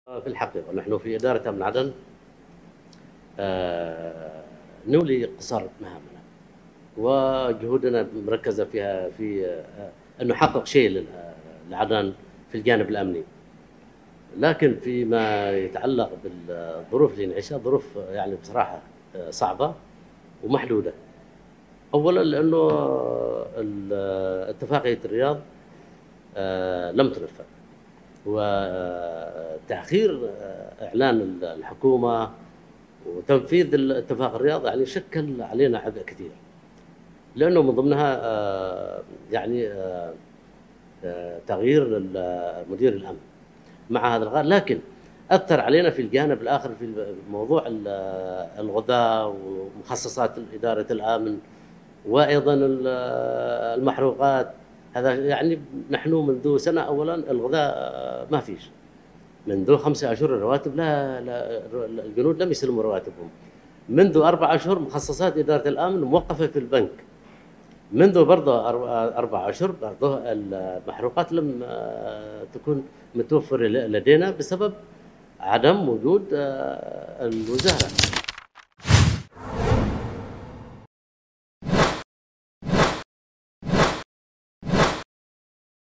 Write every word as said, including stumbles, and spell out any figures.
في الحقيقة نحن في إدارة أمن عدن آه، نولي قصار مهامنا وجهودنا مركزة فيها في آه، أن نحقق شيء لعدن في الجانب الأمني، لكن فيما يتعلق بالظروف اللي نعيشها ظروف يعني بصراحة آه، صعبة ومحدودة. أولا لأنه اتفاقية الرياض آه، لم تنفذ، وتأخير إعلان الحكومة وتنفيذ اتفاق الرياض يعني شكل علينا عبء كثير، لأنه من ضمنها يعني تغيير مدير الأمن مع هذا الغاء، لكن أثر علينا في الجانب الآخر في موضوع الغذاء ومخصصات إدارة الأمن وأيضا المحروقات. هذا يعني نحن منذ سنة أولا الغذاء ما فيش، منذ خمسة أشهر الرواتب لا, لا الجنود لم يسلموا رواتبهم، منذ أربع أشهر مخصصات إدارة الأمن موقفة في البنك، منذ برضه أربع أشهر برضه المحروقات لم تكون متوفرة لدينا بسبب عدم وجود الوزارة.